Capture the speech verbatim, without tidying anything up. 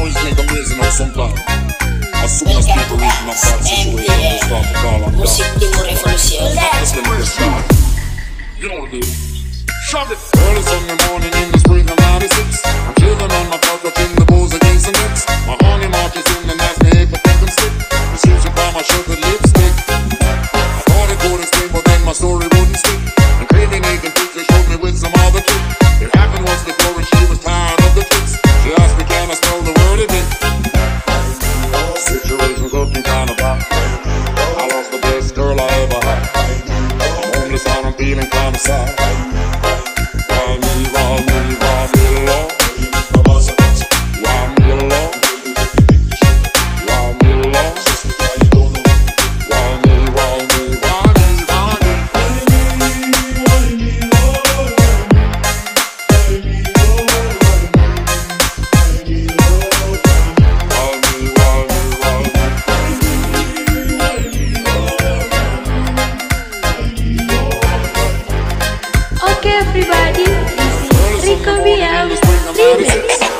always make amazing out sometimes. As soon as people reach my bad situation, they start to call on God. That's when it gets started. You know what to do. Shove it! Early Sunday morning in the spring of ninety-six, I'm chilling on my couch watching the Bulls against the Knicks. My honey marches in and asks me if I think I'm sick. And she should buy my shirt with lipstick. I thought it would stay, but then my story wouldn't stick. And crazy naked picture showed me with some other chick. It happened once before and she was tired of the tricks. She asked me, can I spell the word again? Situation's looking kinda bad. I lost the best girl I ever had. I'm homeless and I'm feeling kinda sad. Why me, why me, why me alone? Why me alone? Why me alone? Why me, why me, why me, why me? Okay everybody, this is Rico Biam Remix.